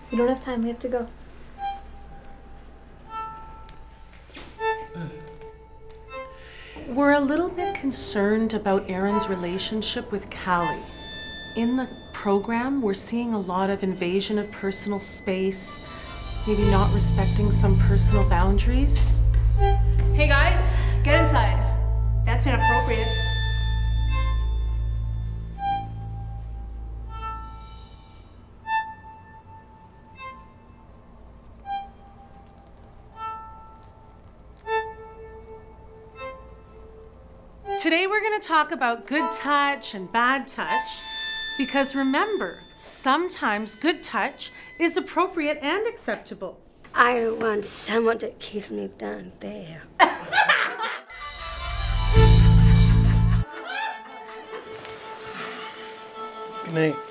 We don't have time, we have to go. We're a little bit concerned about Aaron's relationship with Callie. In the program, we're seeing a lot of invasion of personal space, maybe not respecting some personal boundaries. Hey guys, get inside. That's inappropriate. Today we're going to talk about good touch and bad touch, because remember, sometimes good touch is appropriate and acceptable. I want someone to kiss me down there. Good night.